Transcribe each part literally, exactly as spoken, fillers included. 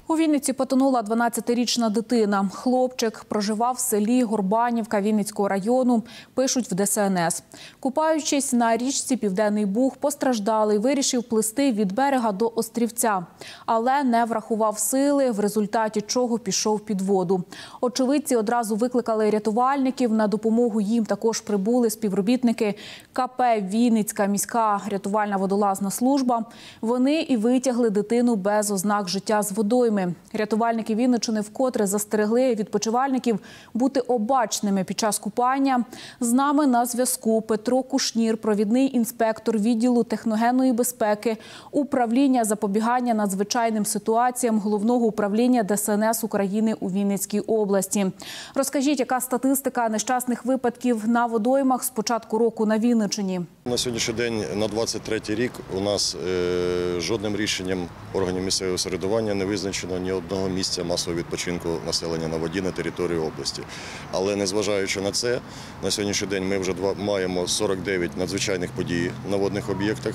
У Вінниці потонула дванадцятирічна дитина. Хлопчик проживав в селі Горбанівка Вінницького району, пишуть в Де Ес Ен Ес. Купаючись на річці Південний Буг, постраждалий вирішив плисти від берега до острівця, але не врахував сили, в результаті чого пішов під воду. Очевидці одразу викликали рятувальників, на допомогу їм також прибули співробітники Ка Пе «Вінницька міська рятувальна водолазна служба». Вони і витягли дитину без ознак життя з водойми. Рятувальники Вінниччини вкотре застерегли відпочивальників бути обачними під час купання. З нами на зв'язку Петро Кушнір, провідний інспектор відділу техногенної безпеки, управління запобігання надзвичайним ситуаціям Головного управління Де Ес Ен Ес України у Вінницькій області. Розкажіть, яка статистика нещасних випадків на водоймах з початку року на Вінниччині? На сьогоднішній день, на двадцять третій рік, у нас е, жодним рішенням органів місцевого самоврядування не визначено ні одного місця масового відпочинку населення на воді на території області. Але незважаючи на це, на сьогоднішній день ми вже два, маємо сорок дев'ять надзвичайних подій на водних об'єктах.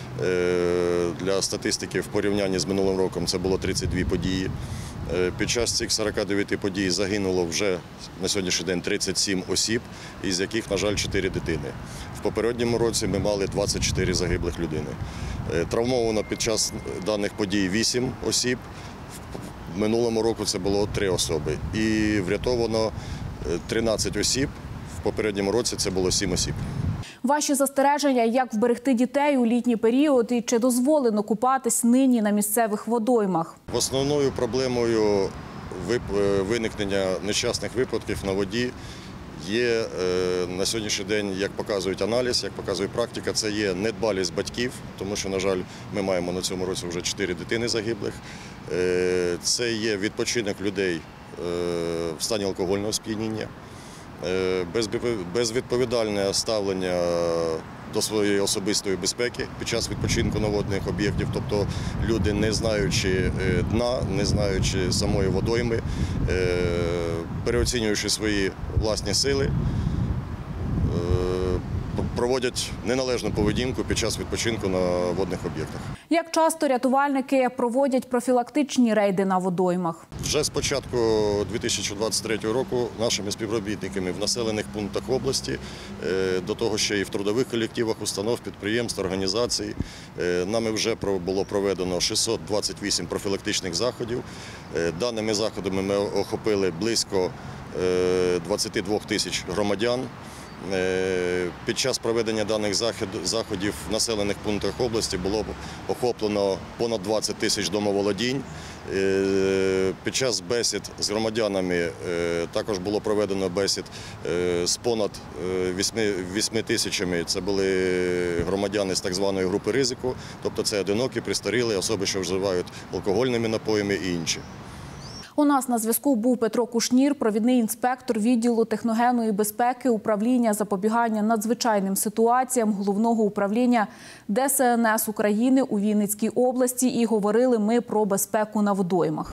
Е, для статистики в порівнянні з минулим роком це було тридцять дві події. Під час цих сорока дев'яти подій загинуло вже на сьогоднішній день тридцять сім осіб, із яких, на жаль, чотири дитини. В попередньому році ми мали двадцять чотири загиблих людини. Травмовано під час даних подій вісім осіб, в минулому році це було три особи. І врятовано тринадцять осіб, в попередньому році це було сім осіб. Ваші застереження, як вберегти дітей у літній період і чи дозволено купатись нині на місцевих водоймах? Основною проблемою виникнення нещасних випадків на воді є на сьогоднішній день, як показують аналіз, як показує практика, це є недбалість батьків, тому що, на жаль, ми маємо на цьому році вже чотири дитини загиблих. Це є відпочинок людей в стані алкогольного сп'яніння. Безвідповідальне ставлення до своєї особистої безпеки під час відпочинку на водних об'єктів, тобто люди, не знаючи дна, не знаючи самої водойми, переоцінюючи свої власні сили, проводять неналежну поведінку під час відпочинку на водних об'єктах. Як часто рятувальники проводять профілактичні рейди на водоймах? Вже з початку дві тисячі двадцять третього року нашими співробітниками в населених пунктах області, до того ще і в трудових колективах, установ, підприємств, організацій, нами вже було проведено шістсот двадцять вісім профілактичних заходів. Даними заходами ми охопили близько двадцяти двох тисяч громадян. Під час проведення даних заходів в населених пунктах області було охоплено понад двадцять тисяч домоволодінь. Під час бесід з громадянами також було проведено бесід з понад вісьми тисячами. Це були громадяни з так званої групи ризику, тобто це одинокі, престарілі, особи, що вживають алкогольними напоями і інші. У нас на зв'язку був Петро Кушнір, провідний інспектор відділу техногенної безпеки, управління запобігання надзвичайним ситуаціям Головного управління Де Ес Ен Ес України у Вінницькій області. І говорили ми про безпеку на водоймах.